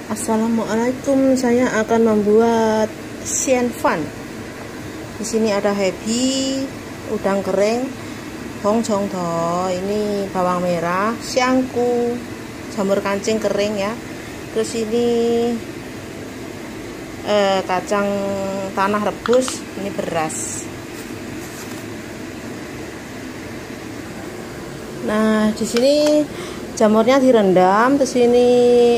Assalamualaikum, saya akan membuat xian fan. Di sini ada happy, udang kering, hong chong do, ini bawang merah, xianggu, jamur kancing kering ya. Terus ini kacang tanah rebus, ini beras. Nah, di sini jamurnya direndam, terus ini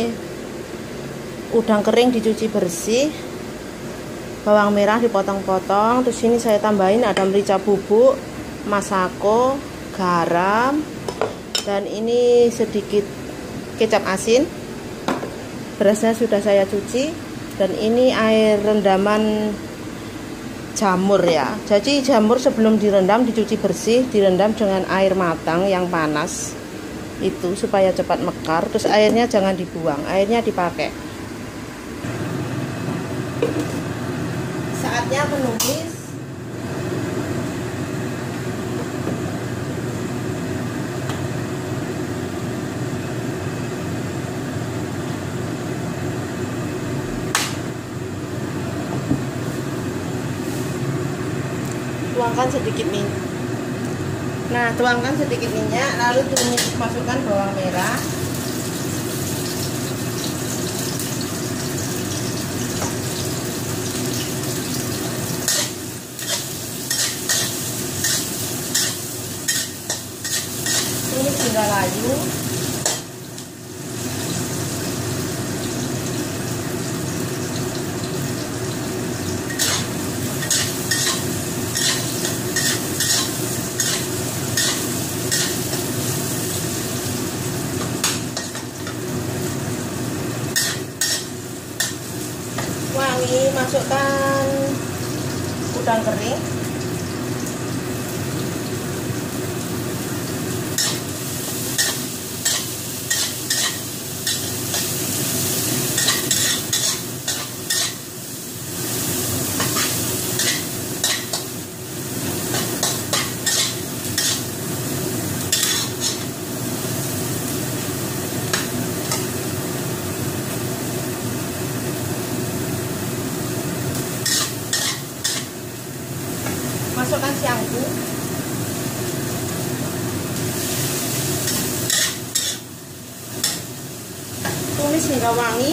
udang kering dicuci bersih, bawang merah dipotong-potong, terus ini saya tambahin ada merica bubuk, masako, garam, dan ini sedikit kecap asin. Berasnya sudah saya cuci, dan ini air rendaman jamur ya. Jadi jamur sebelum direndam dicuci bersih, direndam dengan air matang yang panas itu supaya cepat mekar. Terus airnya jangan dibuang, airnya dipakai. Saatnya menumis. Tuangkan sedikit minyak. Nah, tuangkan sedikit minyak, lalu masukkan bawang merah. Tumis hingga layu. Wangi, masukkan udang kering. Masukkan xianggu. Tumis hingga wangi.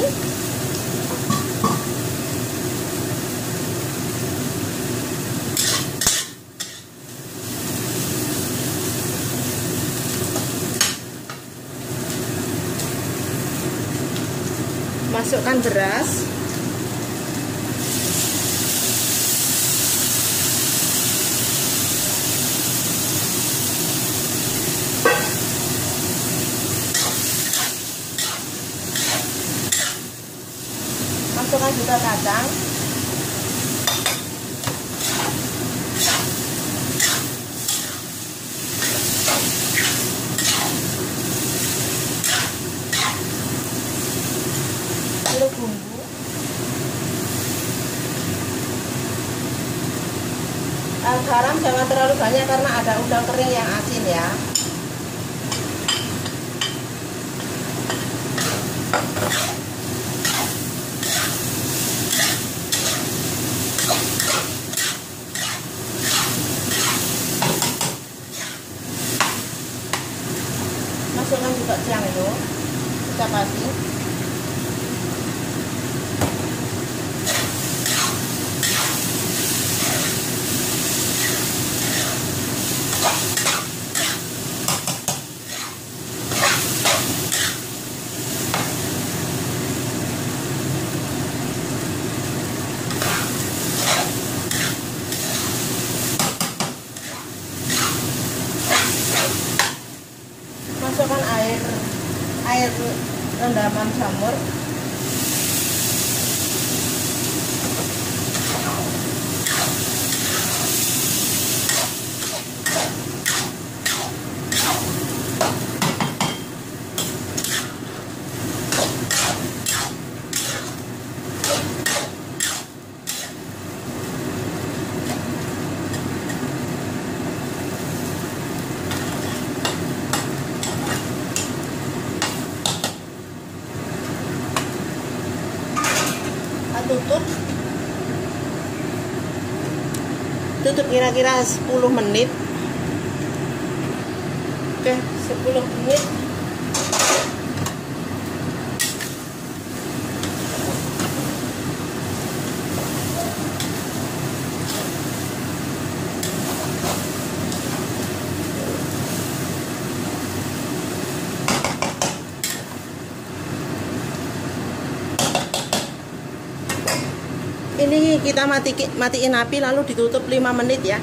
Masukkan beras. Masukkan juga kacang. Lalu bumbu. Garam jangan terlalu banyak karena ada udang kering yang asin ya. Masukkan juga xianggu, kecap asin. Masukkan air rendaman jamur. tutup. Tutup kira-kira 10 menit. Oke, 10 menit. Ini kita matiin api lalu ditutup 5 menit ya.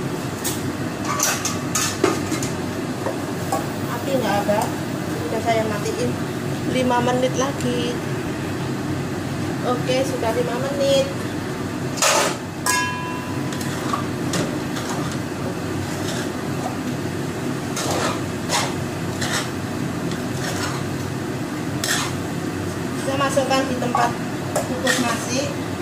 Api nggak ada, sudah saya matiin 5 menit lagi. Oke, sudah 5 menit. Saya masukkan di tempat kukus nasi.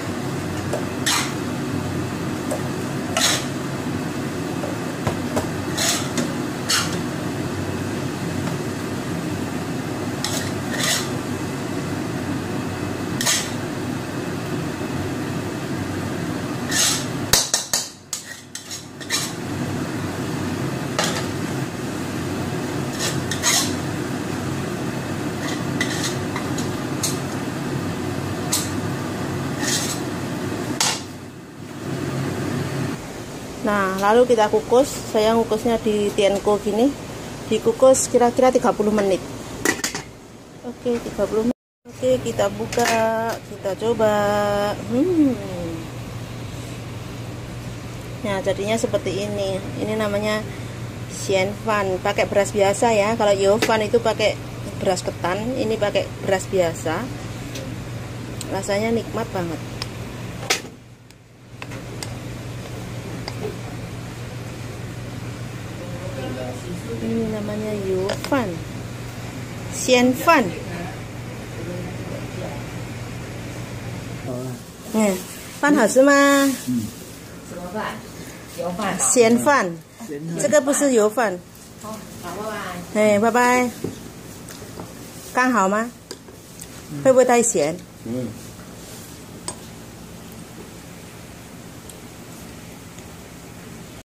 Nah, lalu kita kukus. Saya ngukusnya di Tienko gini. Dikukus kira-kira 30 menit. Oke, 30 menit. Oke, kita buka, kita coba. Nah, jadinya seperti ini. Ini namanya Xianfan. Pakai beras biasa ya. Kalau Yofan itu pakai beras ketan, ini pakai beras biasa. Rasanya nikmat banget. Ini namanya Yofan, Xianfan. Fan 好吃吗？ 什么饭？油饭。 咸饭，这个不是油饭。 好，拜拜。 哎，拜拜。刚好吗？会不会太咸？ 嗯。